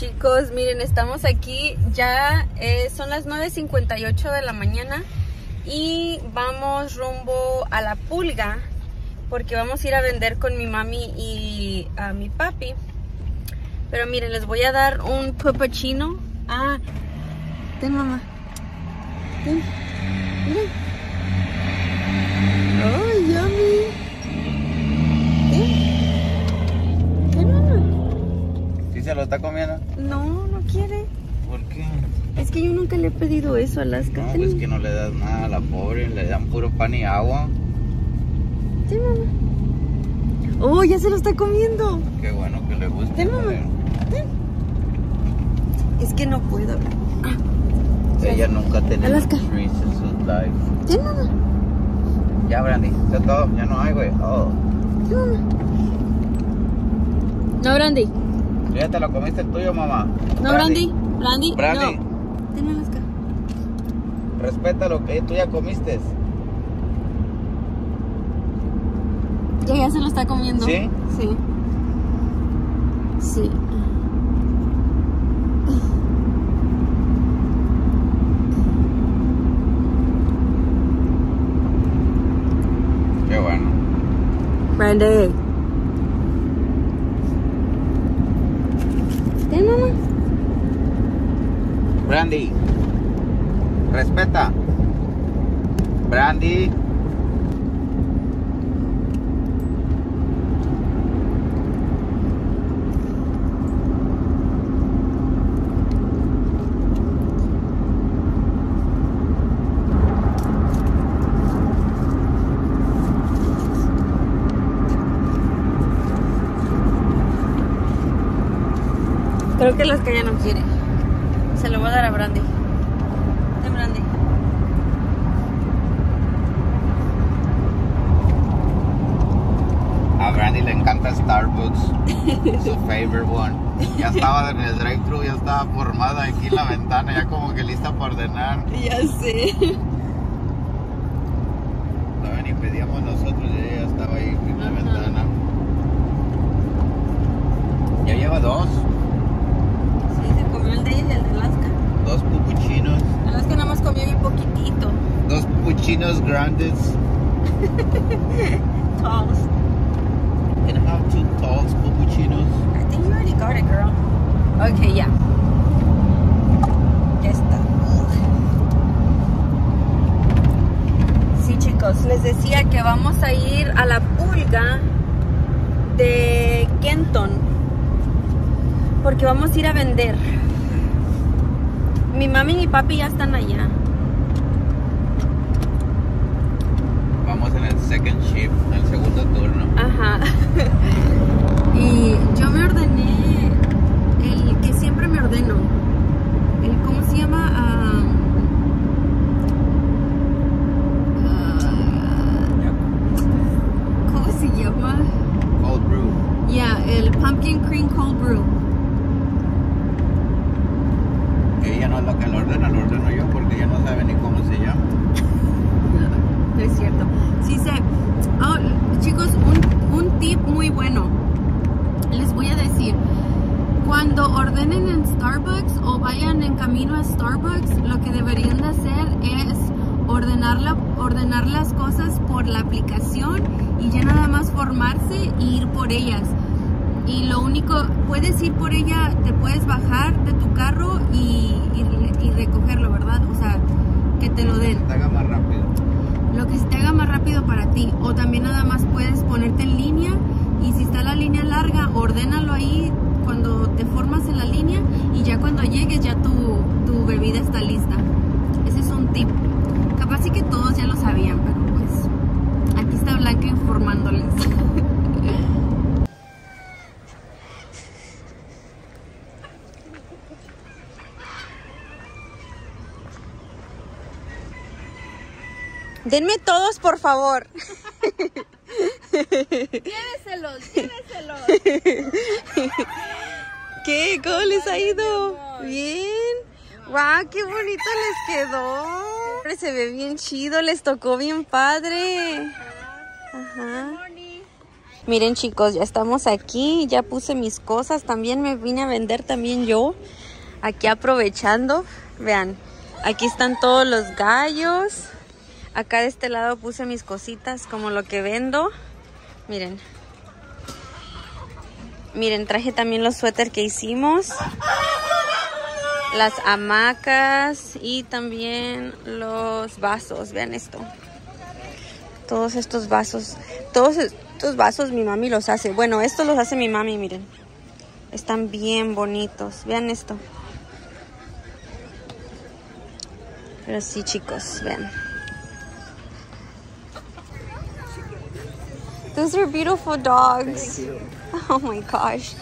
Chicos, miren, estamos aquí, ya son las 9:58 de la mañana y vamos rumbo a La Pulga porque vamos a ir a vender con mi mami y a mi papi. Pero miren, les voy a dar un puppuccino. Ah, ten mamá. Ten. Miren. Oh, yummy. Ten mamá. ¿Sí se lo está comiendo? No, no quiere. ¿Por qué? Es que yo nunca le he pedido eso a Alaska. No, pues que no le das nada a la pobre, le dan puro pan y agua. Ten mamá. Oh, ya se lo está comiendo. Qué bueno que le gusta. Ten mamá. Ten. Es que no puedo. Ah. Ella nunca ha tenido Alaska. trees en su life. Ten mamá. Ya, Brandy, ya todo, ya no hay, güey. Oh. Ten mamá. No, Brandy. ¿Ya te lo comiste el tuyo, mamá? No, Brandy. Brandy. Brandy, No. Ten Alaska. respeta lo que tú ya comiste. Ya se lo está comiendo. ¿Sí? Sí. Sí. Qué bueno. Brandy. Ten mamá. Brandy, respeta. Brandy. Creo que Alaska ya no quiere. Se lo voy a dar a Brandy. Ten Brandy. A Brandy le encanta Starbucks. Su favorite one. Ya estaba en el drive-thru, ya estaba formada aquí en la ventana, ya como que lista para ordenar. Ya sé. No, ni pedíamos nosotros, ya estaba ahí en la ventana. Ya lleva dos. Sí, se comió el de ella y el de Alaska. Dos pupuchinos. Alaska nada más comió bien poquitito. Dos pupuchinos grandes. Talls. Can I have 2 tall pupuchinos? I think you already got it, girl. Okay, ya. Ya está. Sí, chicos, les decía que vamos a ir a La Pulga de Kenton porque vamos a ir a vender. Mi mami y mi papi ya están allá. Vamos en el second shift, en el segundo turno. Ajá. Y yo me ordené el que siempre me ordeno. El, ¿cómo se llama? ¿Cómo se llama? Cold brew. Yeah, el pumpkin cream cold brew. Ella no es la que lo ordeno yo porque ella no sabe ni cómo se llama. No es cierto. Sí sé. Oh, chicos, un tip muy bueno. Les voy a decir. Cuando ordenen en Starbucks o vayan en camino a Starbucks, lo que deberían de hacer es ordenar las cosas por la aplicación y ya nada más formarse e ir por ellas. Y lo único, puedes ir por ella, te puedes bajar de tu carro y recogerlo, ¿verdad? O sea, que te lo den. Que te haga más rápido. Lo que se te haga más rápido para ti. O también nada más puedes ponerte en línea y si está la línea larga, ordénalo ahí cuando te formas en la línea y ya cuando llegues ya tu bebida está lista. Ese es un tip. Capaz sí que todos ya lo sabían, pero pues aquí está Blanca informándoles. Denme todos, por favor. Lléveselos, lléveselos. ¿Qué? ¿Cómo les ha ido? Bien. ¡Wow! ¡Qué bonito les quedó! Se ve bien chido, les tocó bien padre. Ajá. Miren chicos, ya estamos aquí, ya puse mis cosas, también me vine a vender también yo, aquí aprovechando, vean, aquí están todos los gallos, acá de este lado puse mis cositas como lo que vendo, miren, traje también los suéteres que hicimos, las hamacas y también los vasos, vean esto, todos estos vasos, estos vasos mi mami los hace. Bueno, estos los hace mi mami, miren. Están bien bonitos. Vean esto. Pero sí, chicos, vean. Those are beautiful dogs. Oh my gosh.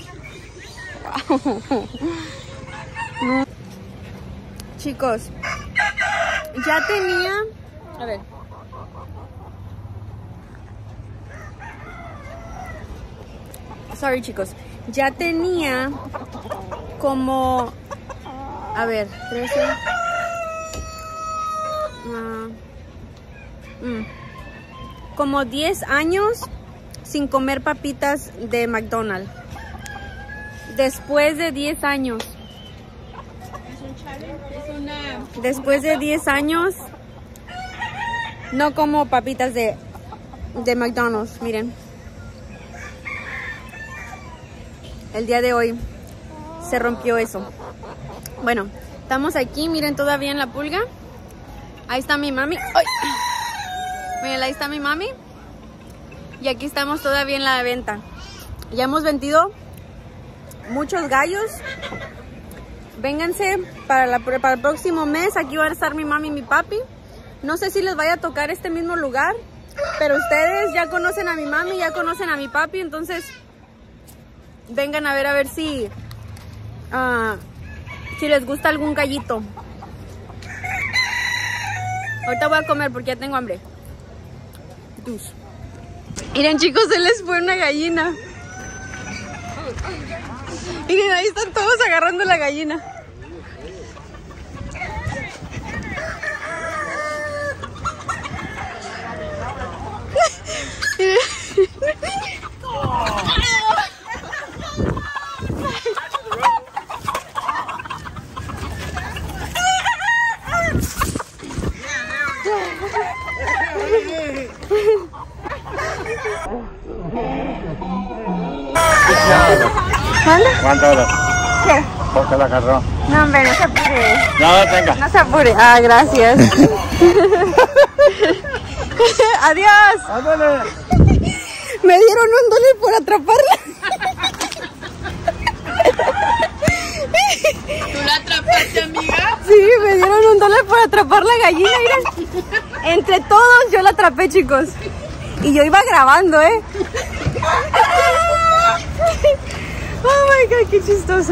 Wow. No. Chicos, ya tenía... A ver. Sorry chicos, ya tenía como, a ver, 13, como 10 años sin comer papitas de McDonald's. Después de 10 años. Después de 10 años no como papitas de McDonald's, miren. El día de hoy se rompió eso. Bueno, estamos aquí, miren todavía en la pulga. Ahí está mi mami. ¡Ay! Miren, ahí está mi mami. Y aquí estamos todavía en la venta. Ya hemos vendido muchos gallos. Vénganse para el próximo mes. Aquí van a estar mi mami y mi papi. No sé si les vaya a tocar este mismo lugar, pero ustedes ya conocen a mi mami, ya conocen a mi papi, entonces... vengan a ver si les gusta algún gallito. Ahorita voy a comer porque ya tengo hambre. Miren chicos, se les fue una gallina. Miren, ahí están todos agarrando la gallina. ¿Cuánto horas? ¿Qué? ¿Por qué la agarró? No, hombre, no se apure. No, venga. No se apure. Ah, gracias. Adiós. Ándale. Me dieron $1 por atraparla. ¿Tú la atrapaste, amiga? Sí, me dieron $1 por atrapar la gallina, miren. Entre todos yo la atrapé, chicos. Y yo iba grabando, ¿eh? Oh my God, qué chistoso.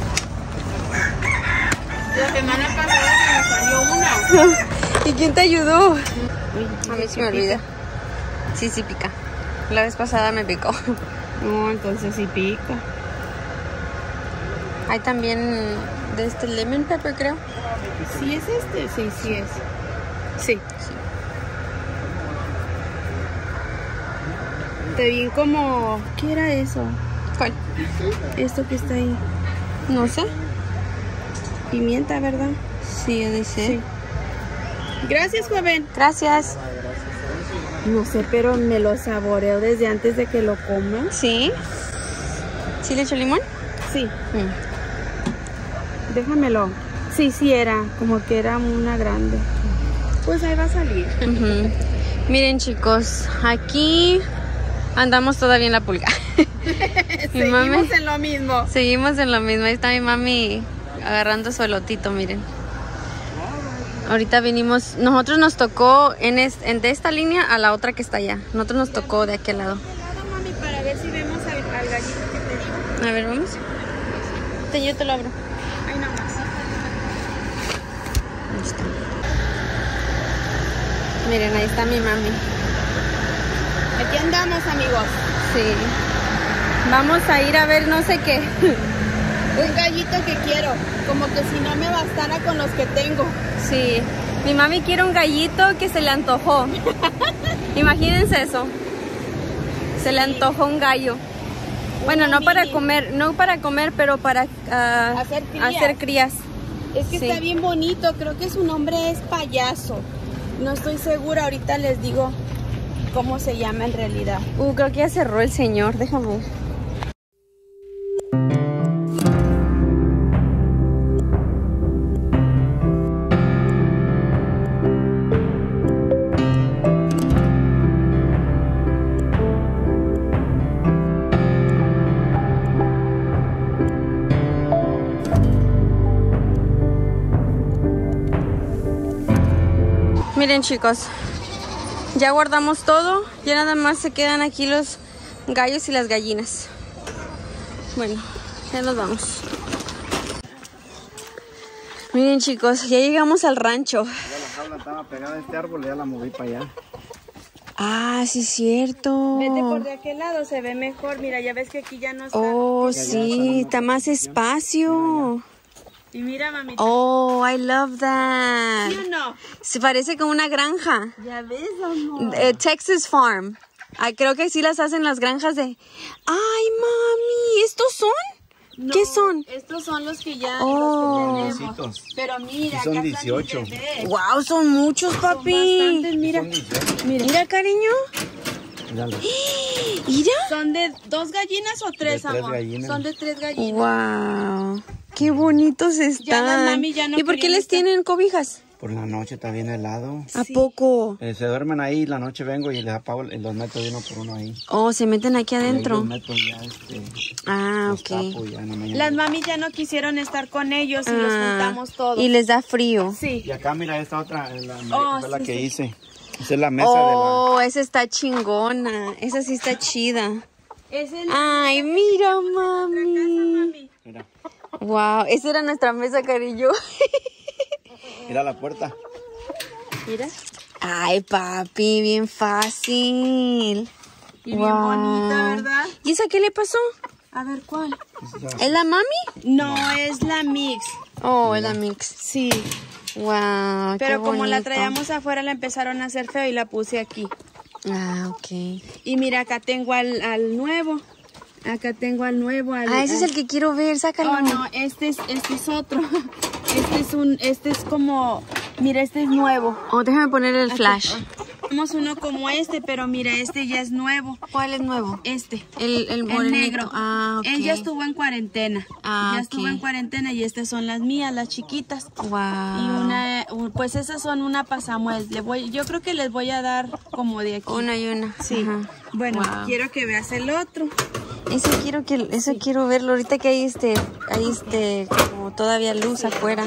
La semana pasada se me salió una. ¿Y quién te ayudó? A mí sí me olvida. Sí, sí pica. La vez pasada me picó. No, entonces sí pica. Hay también de este lemon pepper, creo. ¿Sí es este? Sí, sí es. Sí. Te vi como... ¿Qué era eso? ¿Cuál? Esto que está ahí. No sé. Pimienta, ¿verdad? Sí, dice. Sí. Gracias, joven. Gracias. No sé, pero me lo saboreo desde antes de que lo coma. ¿Sí? ¿Sí le echo limón? Sí. Déjamelo. Sí, sí era. Como que era una grande. Pues ahí va a salir. Miren, chicos, aquí andamos todavía en la pulga. Seguimos en lo mismo. Seguimos en lo mismo. Ahí está mi mami agarrando su elotito, miren. Ahorita vinimos, nosotros nos tocó de esta línea a la otra que está allá. Nosotros nos tocó de aquel lado. Mami, para ver si vemos al gallito que te digo. A ver, vamos. Yo te lo abro. Ahí nomás. Ahí está. Miren, ahí está mi mami. Aquí andamos, amigos. Sí. Vamos a ir a ver no sé qué. Un gallito que quiero. Como que si no me bastara con los que tengo. Sí. Mi mami quiere un gallito que se le antojó. Imagínense eso. Se le antoja un gallo. Bueno, no para comer, pero para hacer crías. Es que Sí. está bien bonito, creo que su nombre es Payaso. No estoy segura, ahorita les digo cómo se llama en realidad. Creo que ya cerró el señor, déjame ver. Miren chicos, ya guardamos todo, ya nada más se quedan aquí los gallos y las gallinas. Bueno, ya nos vamos. Miren chicos, ya llegamos al rancho. Ya la jaula estaba pegada a este árbol y ya la moví para allá. Ah, sí, cierto. Vete por de aquel lado, se ve mejor. Mira, ya ves que aquí ya no está. Oh, sí, está más espacio. Y mira, mamita. Oh, I love that. ¿Sí o no? Se parece como una granja. Ya ves, amor. Texas Farm. Creo que sí las hacen las granjas de... ¡Ay, mami! ¿Estos son? No, ¿Qué son? Estos son los que ya Oh. los que tenemos. Besitos. Pero mira, Y son acá están 18. mis bebés. ¡Wow! Son muchos, Son papi. bastantes, mira. Son 18. Mira, cariño. Míralo. Mira. ¿Son de 2 gallinas o 3, De tres amor? gallinas. Son de 3 gallinas. ¡Wow! ¡Qué bonitos están! Ya las mami ya no ¿Y por qué querían les estar. tienen cobijas? Por la noche está bien helado. ¿A poco? Se duermen ahí, la noche vengo y les apago y los meto de uno por uno ahí. Oh, se meten aquí Y ahí adentro. los meto ya, Ah, los tapo ok. ya en la mañana. Las mami ya no quisieron estar con ellos y los juntamos todos. Y les da frío. Sí. Y acá mira esta otra, Oh, fue la sí, que sí. hice. Esa es la mesa Oh, esa está chingona. Esa sí está chida. Es el Ay, mira, mami. mami. Mira, Wow, esa era nuestra mesa, cariño. mira la puerta. Mira. Ay, papi, bien fácil. Y bien bonita, ¿verdad? ¿Y esa qué le pasó? A ver, ¿cuál? ¿Es la mami? No, es la mix. Oh, es la mix. Sí. Wow, Pero qué como la bonito. traíamos afuera, la empezaron a hacer feo y la puse aquí. Ah, ok. Y mira, acá tengo al nuevo. Acá tengo al nuevo. Ese es el que quiero ver, sácalo. Oh, no, este es otro. Este es como, mira, este es nuevo. Oh, déjame poner el flash. Tenemos uno como este, pero mira, este ya es nuevo. ¿Cuál es nuevo? Este. El morenito. negro. Ah, ok. Él ya estuvo en cuarentena. Ah, ya ok. estuvo en cuarentena y estas son las mías, las chiquitas. Wow. Y pues esas son una pasamuel. Yo creo que les voy a dar como de aquí. Una y una. Sí. Ajá. Bueno, Wow. quiero que veas el otro. Eso quiero verlo ahorita que hay como todavía luz afuera.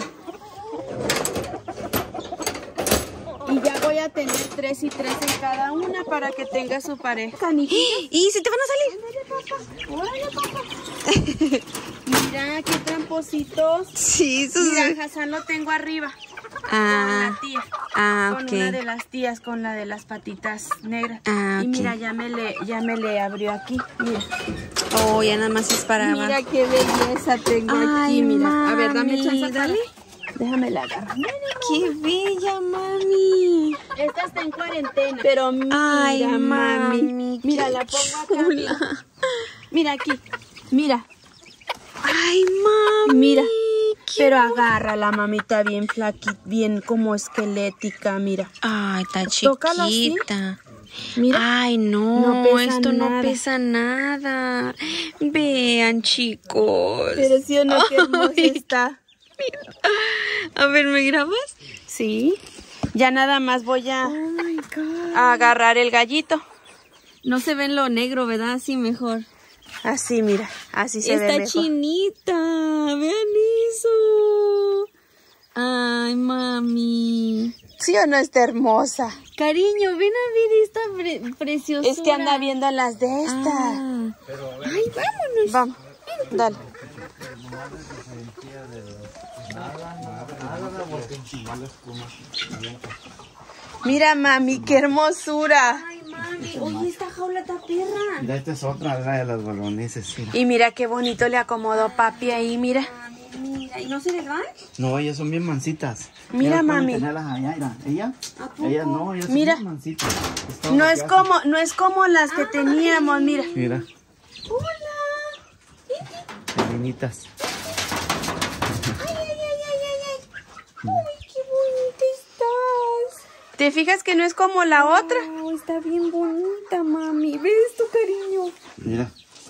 Y ya voy a tener 3 y 3 en cada una para que tenga su pareja. ¿Y se te van a salir? Mira, qué trampositos. Sí, eso Mira, Hassan lo tengo arriba. Con la tía. Con una de las tías, con la de las patitas negras. Ah, Y ok. mira, ya me le abrió aquí. Mira. Oh, ya nada más es para Mira abajo. qué belleza tengo Ay, aquí, mira. A ver, dame mami, chance, dale. Déjame la agarrar. ¡Qué bella, mami! Esta está en cuarentena. Pero mira, Ay, mami. mami, Mira, qué la pongo acá. Mira. Mira aquí. Mira. ¡Ay, mami! Mira. qué Pero agarra la mamita bien flaquita, bien como esquelética, mira. Ay, está Tócalo así. chiquita. Mira. Ay, no, No pesa esto no nada. pesa nada. Vean, chicos. Pero sí o no, qué hermosa Ay, está. A ver, ¿me grabas? Sí. Ya nada más voy Oh my God. a agarrar el gallito. No se ve en lo negro, ¿verdad? Así mejor. Así, mira. Así se ve Está mejor. chinita. Vean eso. Ay, mami. ¿Sí o no está hermosa? Cariño, ven a ver esta preciosa. Es que anda viendo las de estas. Ah. Ay, vámonos. Vamos. Dale. Mira, mami, qué hermosura. Ay, mami. Oye, esta jaula está perra. Mira, esta es otra, la de las boloneses. Mira. Y mira qué bonito le acomodó papi ahí, mira. Mira, ¿Y no se les van? No, ellas son bien mansitas. Mira, Ellas pueden mami. tenerlas allá, mira. Ellas no, ellas Mira. son bien mansitas. todo No lo es que no es como las que teníamos, mira. hacen. Mira, Hola. pequeñitas. Ay, qué bonita estás. ¿Te fijas que no es como la otra? Oh, está bien bonita, mami. ¿Ves esto, cariño? Mira.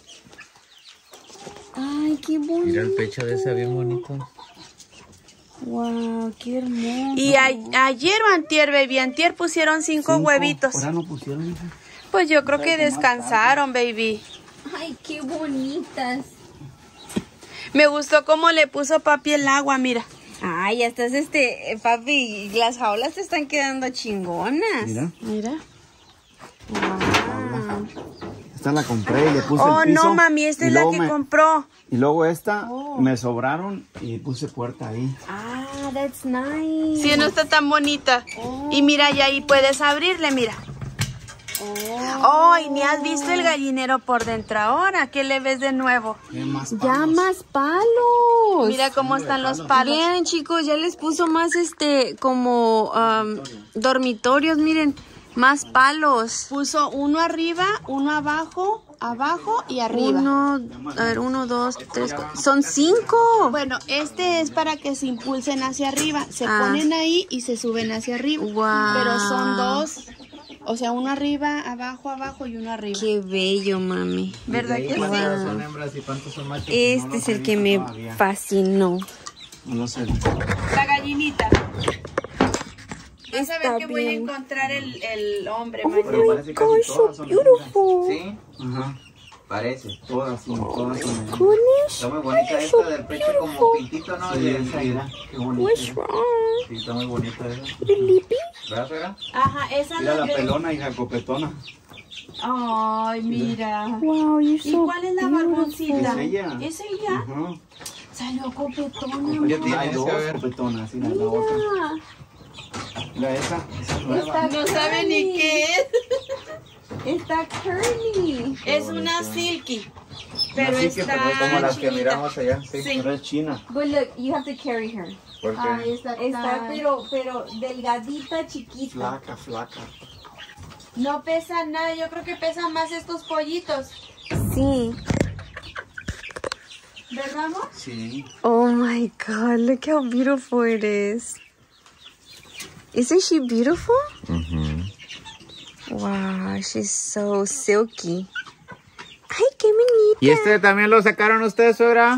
Ay, qué bonito. Mira el pecho de esa bien bonito. Wow, qué hermoso. Y ayer o antier, baby, antier pusieron 5 huevitos. Ahora no pusieron, hija. Pues yo creo que descansaron, baby. Ay, qué bonitas. Me gustó cómo le puso papi el agua, mira. Ay, ya estás, papi, las jaulas te están quedando chingonas. Mira. Mira. Esta la compré y le puse el piso. Oh, no, mami, esta y es la luego que compró. Y luego esta me sobraron y puse puerta ahí. Ah, that's nice. Sí, no está tan bonita. Y mira, y ahí puedes abrirle, mira. Oh, y ni has visto el gallinero por dentro ahora. ¿Qué le ves de nuevo? Más Ya palos. más palos. Mira cómo están los palos. Vean, chicos, ya les puso más como dormitorios, miren, más palos. Puso uno arriba, uno abajo y arriba. 1, 2, 3, 4. Son 5. Bueno, este es para que se impulsen hacia arriba. Se ponen ahí y se suben hacia arriba. Wow. Pero son 2. O sea, uno arriba, abajo y uno arriba. Qué bello, mami. ¿Verdad que sí? Son hembras y cuántos son machos. Este No lo es el sé que me todavía. fascinó. No lo sé. La gallinita. Vas a ver Está que voy a bien. encontrar el hombre Pero mañana. parece que casi todas son hembras. Sí, Ajá. parece. Todas son hembras. Está muy bonita esta del pecho como pintito, ¿no? Sí, De esa, mira, qué bonita. What's wrong? Sí, está muy bonita esa. ¿Verdad, Sara? Ajá, esa Mira la es pelona, hija, copetona. Ay, mira. Wow, you're ¿Y so cuál es la barboncita? Es ella. ¿Es ella? Ajá. Salió copetona. Ella tiene Tienes dos que ver. copetonas, mira, la otra. Mira esa es nueva. No sabe ni qué es. Está curly. Es una silky. Pero Así que, está pero es Como las que chiquita. miramos allá, sí. Sí. Pero es china. But look, you have to carry her. Porque Está pero delgadita, chiquita. Flaca, flaca. No pesa nada. Yo creo que pesan más estos pollitos. Sí. ¿Verdad, amor? Sí. Oh my God, look how beautiful it is. Isn't she beautiful? Wow, she's so silky. Ay, qué bonita. ¿Y este también lo sacaron ustedes, Sora?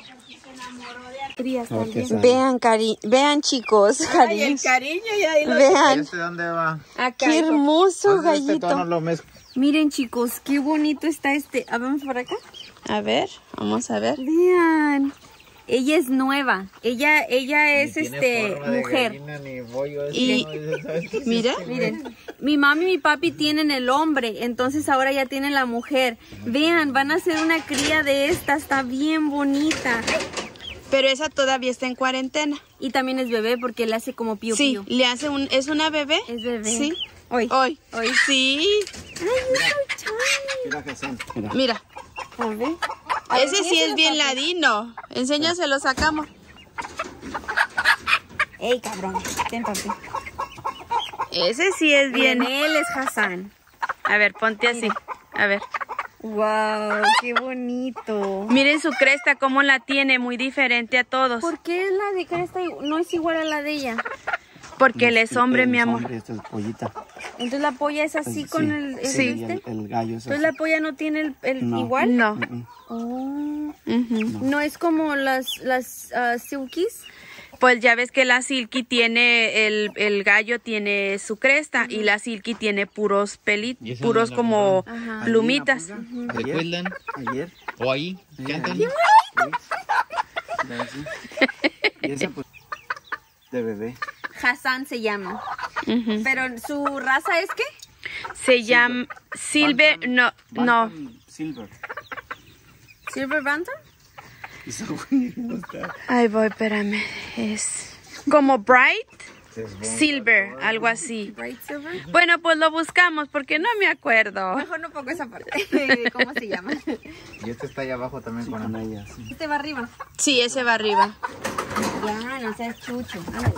Vean, chicos, Ay, el cariños. cariño y ahí lo... Vean, ¿Este dónde va? Acá. qué hermoso Entonces, este tono gallito. lo mezclo. Miren, chicos, qué bonito está este. ¿Vamos por acá? A ver, vamos a ver. Vean. Ella es nueva. Ella es mujer. Y mira, Miren, mi mami y mi papi tienen el hombre, entonces ahora ya tienen la mujer. Vean, van a hacer una cría de esta, está bien bonita. pero esa todavía está en cuarentena. Y también es bebé porque le hace como pío Sí, pío. le hace ¿es una bebé? Es bebé. Sí. Hoy. Hoy sí. Mira, Jesús. Mira. Mira, A ver. ese sí es bien ladino. Enséñaselo, sacamos. Ey, cabrón. Ten, papi. Ese sí es bien. Él es Hassan. A ver, ponte así. A ver. Wow, qué bonito. Miren su cresta, cómo la tiene, muy diferente a todos. ¿Por qué la de cresta no es igual a la de ella? Porque él es hombre, mi amor. Hombre, esta es pollita. Entonces la polla es así Sí, con el sí, este. el gallo es Entonces así. la polla no tiene el No. igual. No. Oh. Ujú. No es como las silkies. Pues ya ves que la silky tiene, el gallo tiene su cresta y la silky tiene puros pelitos, ¿Y esa puros no la como Ajá. plumitas. ¿De Queensland? Ayer. ¿O ahí? ¿Cantan? Mira, así. Y esa pues de bebé. Hassan se llama. Ujú. Pero su raza es qué? Se llama Silver, no. Bantam Silver. Silver Bantam. Esa güey no está. Ay, voy, espérame. Es como Bright Silver, algo así. Bright Silver. Bueno, pues lo buscamos porque no me acuerdo. Mejor no pongo esa parte. ¿Cómo se llama? Y este está allá abajo también Sí, con con ella, sí. Este va arriba. Sí, ese va arriba. Ya, no seas chucho.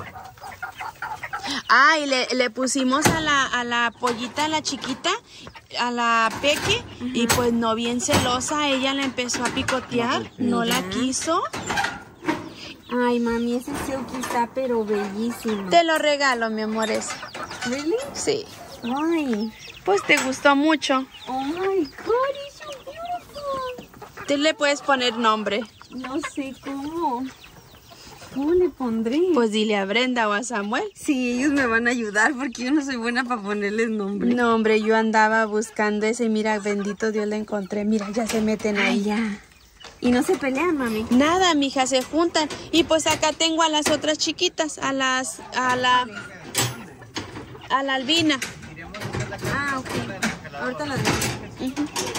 Ah, y le pusimos a la pollita, a la chiquita, a la Peque, y pues no bien celosa, ella la empezó a picotear, no la quiso. Ay, mami, ese silky está pero bellísimo. Te lo regalo, mi amor, ese. ¿Really? Sí. Why? Pues te gustó mucho. Oh my God, it's so beautiful. Tú le puedes poner nombre. No sé cómo. ¿Cómo le pondré? Pues dile a Brenda o a Samuel. sí, ellos me van a ayudar porque yo no soy buena para ponerles nombre. No, hombre, yo andaba buscando ese, mira, bendito Dios, la encontré. Mira, ya se meten Ay, ahí. ya. Y no se pelean, mami. Nada, mija, se juntan. Y pues acá tengo a las otras chiquitas, a la albina. Ah, ok. Ahorita las veo.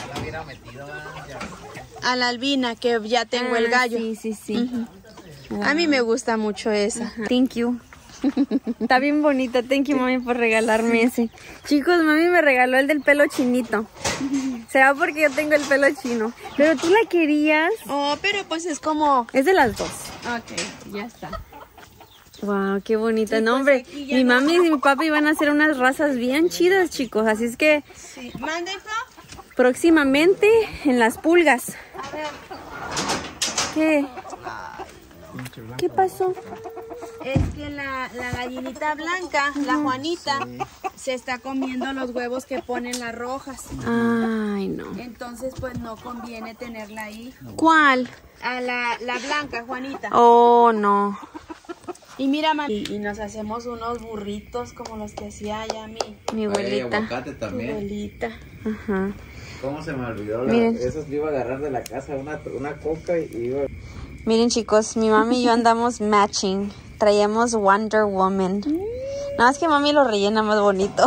A la albina, que ya tengo el gallo. Sí, sí, sí. A mí me gusta mucho esa. Thank you. Está bien bonita. Thank you, mami, por regalarme ese. Chicos, mami me regaló el del pelo chinito. Será porque yo tengo el pelo chino. Pero tú la querías. Oh, pero pues es como... Es de las dos. Ok, ya está. Wow, qué bonita. Sí, no, pues hombre. aquí ya Mi no- mami y mi papi van a hacer unas razas bien chidas, chicos. Así es que Sí. ¿Mande, Flo? próximamente en las pulgas. A ver, ¿Qué? ¿Qué pasó? es que la gallinita blanca, la Juanita, se está comiendo los huevos que ponen las rojas. Ay, no. Entonces, pues no conviene tenerla ahí. ¿Cuál? A la blanca, Juanita. Oh, no. Y mira, mami, y nos hacemos unos burritos como los que hacía allá Mi Hay abuelita. aguacate tu también. abuelita. Ajá. ¿Cómo se me olvidó? Miren. Esos iba a agarrar de la casa una coca y iba... Miren, chicos, mi mami y yo andamos matching. Traíamos Wonder Woman. Nada más que mami lo rellena más bonito.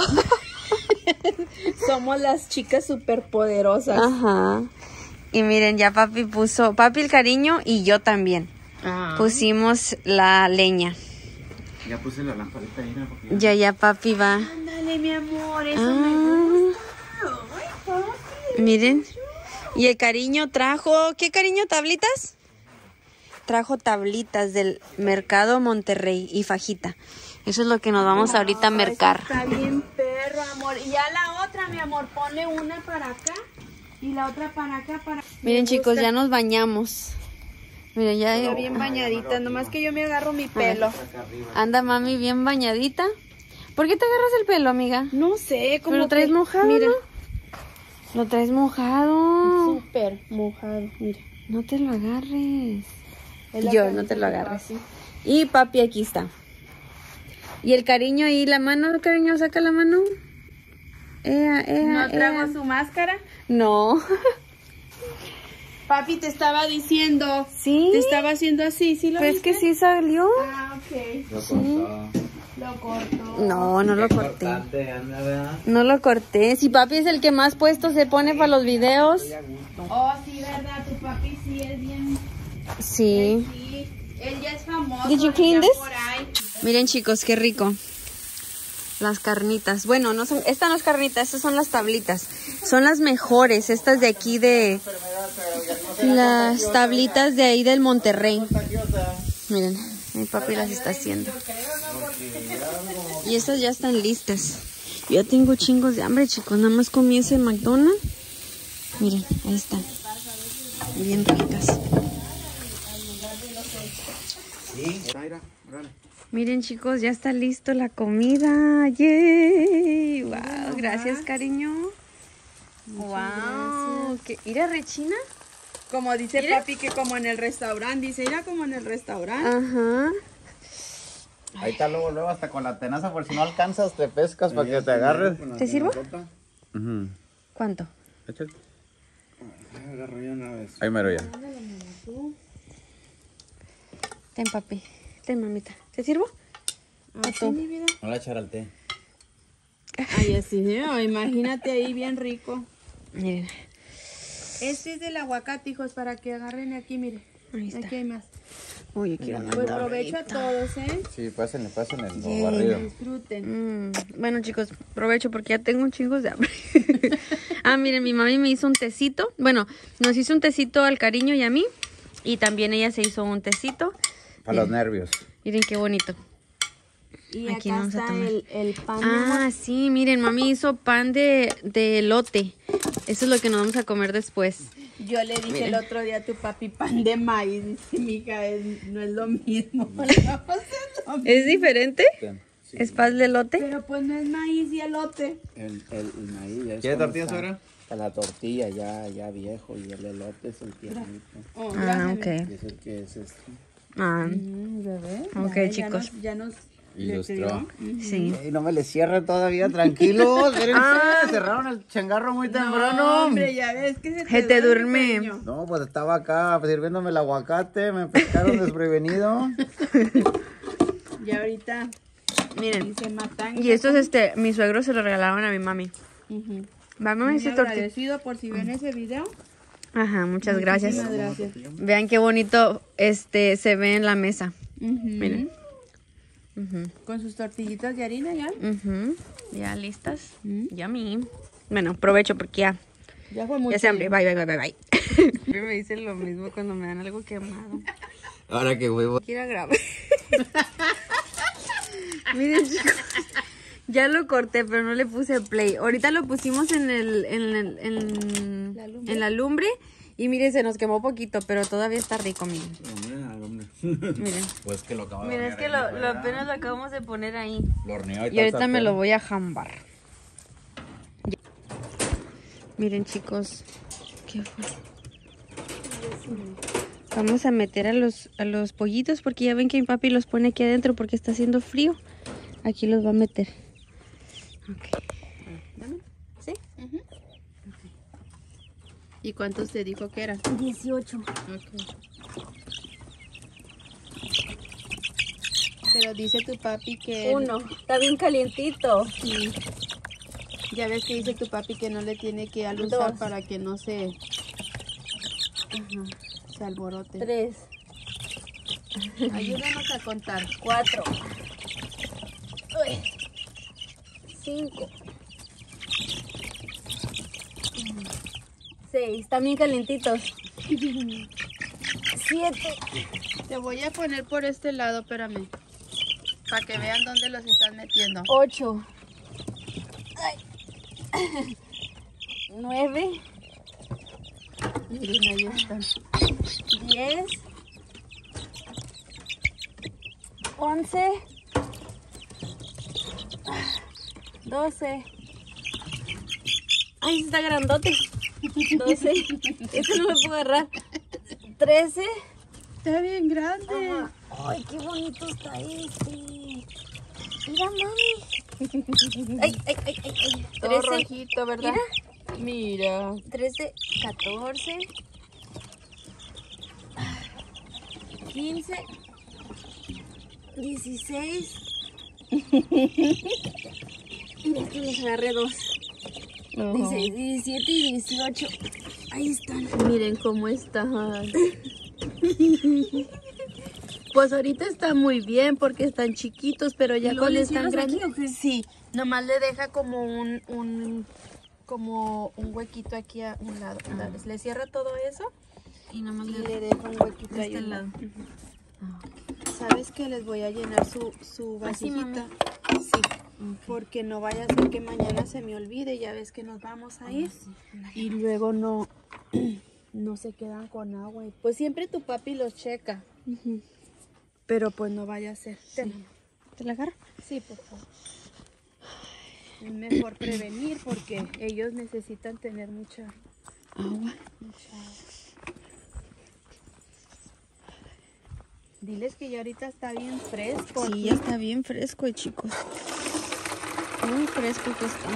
Somos las chicas superpoderosas. Ajá. Y miren, ya papi puso, papi el cariño y yo también. Ah. Pusimos la leña. Ya puse la lamparita ahí, ¿no? Porque Ya papi va. Ándale, mi amor, eso Ah. me gusta. Miren. Y el cariño trajo, ¿qué cariño? ¿Tablitas? Trajo tablitas del Mercado Monterrey y fajita. Eso es lo que nos vamos ahorita a mercar. Está bien perro, amor. Y ya la otra, mi amor, ponle una para acá y la otra para acá. Miren, chicos, ya nos bañamos. Miren, ya Está bien bañadita, nomás que yo me agarro mi pelo. anda mami bien bañadita. ¿Por qué te agarras el pelo, amiga? No sé, como ¿Pero lo traes que- mojado? Mira, ¿No? Lo traes mojado. súper mojado, mira. No te lo agarres. Es la Yo, camisa no te lo de agarres. papi. Y papi aquí está. Y el cariño ahí, la mano, cariño, saca la mano. ¿No trago su máscara? No. Papi te estaba diciendo. Sí. Te estaba haciendo así, ¿sí lo Pero es viste? que sí salió. Ah, ok. lo cortó. Lo cortó. No, no lo Qué corté. cortante anda, ¿verdad? No lo corté. Si papi es el que más puesto se pone para los videos. Oh, sí, verdad, tu papi sí es bien. Sí. Sí, él ya es famoso. Did you clean ya this? por ahí. Miren, chicos, qué rico. Las carnitas. Bueno, no son, esta no es carnita, estas son las tablitas. Son las mejores, estas de aquí de... Las tablitas de ahí del Monterrey. Miren, mi papi las está haciendo. Y estas ya están listas. Yo ya tengo chingos de hambre, chicos. Nada más comí ese McDonald's. Miren, ahí están. Bien ricas. Miren, chicos, ya está listo la comida. ¡Yay! ¡Wow! Gracias, cariño. ¡Wow! ¿Qué? ¿Ir a Rechina? Como dice Mira. papi que como en el restaurante, dice, era como en el restaurante. Ajá. Ahí está luego hasta con la tenaza por si no alcanzas, te pescas para que te agarres. ¿Te sirvo? Ujú. ¿Cuánto? Échale. Agarro ya una vez. Ahí mero ya. Ten, papi. Ten, mamita. ¿Te sirvo? ¿O tú? Mi vida. No la echar al té. Ay, así, imagínate ahí bien rico. Miren. Este es del aguacate, hijos, para que agarren aquí, mire. Ahí está. Aquí hay más. Uy, yo quiero una Pues provecho a todos, ¿eh? Sí, pásenle lo barrido. Disfruten. Bueno, chicos, provecho porque ya tengo un chingos de hambre. Ah, miren, mi mami me hizo un tecito. Bueno, nos hizo un tecito al cariño y a mí. Y también ella se hizo un tecito. Para los nervios. Miren qué bonito. Y Aquí acá vamos a está tomar. el pan. Ah, sí, miren, mami hizo pan de elote. Eso es lo que nos vamos a comer después. Yo le dije el otro día a tu papi pan de maíz. Dice, mija, no es lo mismo. ¿Es diferente? Sí. ¿Es pan de elote? Pero pues no es maíz y elote. El maíz ya es ¿Quiere cuando tortilla, está- suegra? está la tortilla ya viejo y el elote es el tiernito. Oh, Ah, gracias. ok. Es el que es Ah, ¿Bebé? Ok, Ya chicos. Ya nos Ilustró. sí. Y no me le cierren todavía, tranquilos. Espérense, cerraron el changarro muy temprano. No, hombre, ya ves que Se te duerme. cariño. No, pues estaba acá sirviéndome el aguacate, me pescaron desprevenido. Y ahorita Miren. dice matan. Y estos, mis suegros se los regalaron a mi mami. Ujú. Mami Muy hizo tortilla. agradecido por si ven ese video. Ajá, muchas gracias. Muchísimas gracias. Vean qué bonito se ve en la mesa. Ujú. Miren. Ujú, Con sus tortillitas de harina ya. ujú. Ya listas. Mm. Yummy. Bueno, provecho porque ya. Ya fue mucho. Ya se hambre. Bye, bye, bye, bye, bye. Siempre me dicen lo mismo cuando me dan algo quemado. Ahora que huevo. Quiero grabar. Miren, chicos. Ya lo corté, pero no le puse play. Ahorita lo pusimos en la lumbre. Y miren, se nos quemó poquito, pero todavía está rico, miren. Miren. Pues que lo acabo de Miren, es hornear que ahí, lo apenas lo acabamos de poner ahí. Lo horneó Y ahorita me lo voy a jambar. Ya. Miren, chicos. ¿Qué fue? Vamos a meter a los pollitos porque ya ven que mi papi los pone aquí adentro porque está haciendo frío. Aquí los va a meter. Ok. ¿Sí? ¿Y cuántos te dijo que eran? 18. Pero dice tu papi que... Uno. Está bien calientito. Sí. Ya ves que dice tu papi que no le tiene que alusar 2. para que no se alborote. 3. Ayúdanos a contar. 4. 5. 6. Están bien calientitos. 7. Te voy a poner por este lado, espérame. Para que vean dónde los están metiendo. 8. 9. Miren, ahí están. 10. 11. 12. Ay, está grandote. 12. Este no lo puedo agarrar. 13. Está bien grande. Ajá. Ay, qué bonito está este. Mira, mami. Ay, ay, ay, ay, ay. Todo 13. rojito, ¿verdad? Mira. 13, 14. 15. 16. Mira, aquí les agarré 2. 16, 17 y 18. Ahí están. Miren cómo están. Pues ahorita está muy bien porque están chiquitos, pero ya luego cuando le están cierras aquí, grandes, ¿o qué? sí, nomás le deja como un huequito aquí a un lado. Le cierra todo eso Y nada más y le le deja un huequito de ahí este a un lado. ¿Sabes que les voy a llenar su Así, mami. vasijita? Sí, porque no vaya a ser que mañana se me olvide, ya ves que nos vamos a ir y luego no se quedan con agua. Y pues siempre tu papi los checa, pero pues no vaya a ser. ¿Te la agarro? Sí, por favor. Es mejor prevenir porque ellos necesitan tener mucha Agua. Diles que ya ahorita está bien fresco. Sí, aquí. ya está bien fresco, chicos. Muy fresco que está.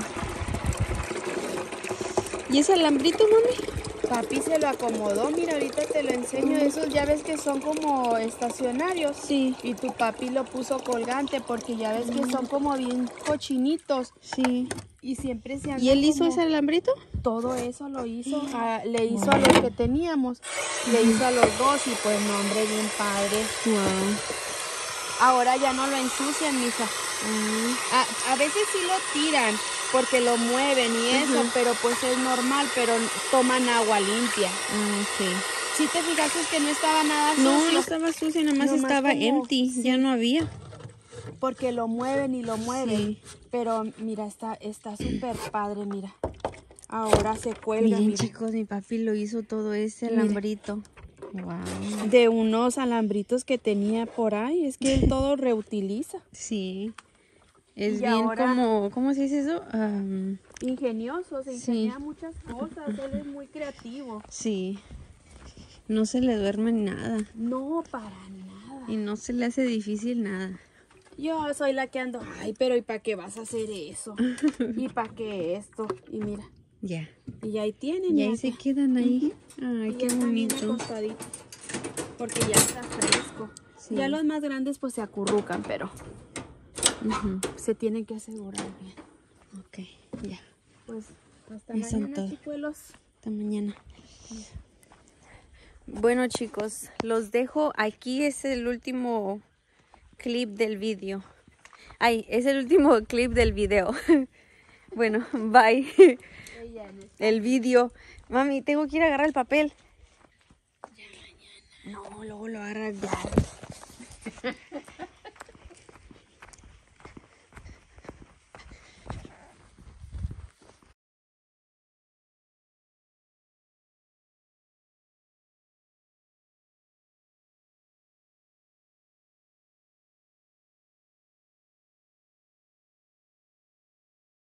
¿Y ese alambrito, mami? Papi se lo acomodó, mira, ahorita te lo enseño. Esos ya ves que son como estacionarios. Sí. Y tu papi lo puso colgante porque ya ves que son como bien cochinitos. Sí. Y siempre se andan ¿Y él hizo como- ese alambrito? Todo eso lo hizo, le hizo a los que teníamos, le hizo a los dos y pues no, hombre, bien padre. Wow. Ahora ya no lo ensucian, mija. A veces sí lo tiran porque lo mueven y eso, pero pues es normal, pero toman agua limpia. Sí. Si te fijaste que no estaba nada sucio. No, no estaba sucio, nada más Nomás estaba como- empty, sí. ya no había. Porque lo mueven y lo mueven. Sí. Pero mira, está súper padre, mira. Ahora se cuelga, Miren mira. chicos, mi papi lo hizo todo ese Mira. alambrito. Wow. De unos alambritos que tenía por ahí. Es que él todo reutiliza. Sí. Es Y bien ahora- como, ¿cómo se dice eso? Ingenioso, se Sí. ingenia muchas cosas. Él es muy creativo. Sí. No se le duerme nada. No, para nada. Y no se le hace difícil nada. Yo soy la que ando. Ay, pero ¿y para qué vas a hacer eso? ¿Y para qué esto? Y mira. Ya. Y ahí tienen. Y ahí ya se que- quedan ahí. Ay, Y qué ya está bien bonito. acostadito, porque ya está fresco. Sí. Ya los más grandes pues se acurrucan, pero Ujú. se tienen que asegurar bien. Ok, ya. Pues hasta Ya son mañana, todo. chicuelos. Hasta mañana. Bueno chicos, los dejo. Aquí es el último clip del vídeo. Ay, es el último clip del video. Bueno, bye. El vídeo. Mami, tengo que ir a agarrar el papel. No, luego lo agarras ya.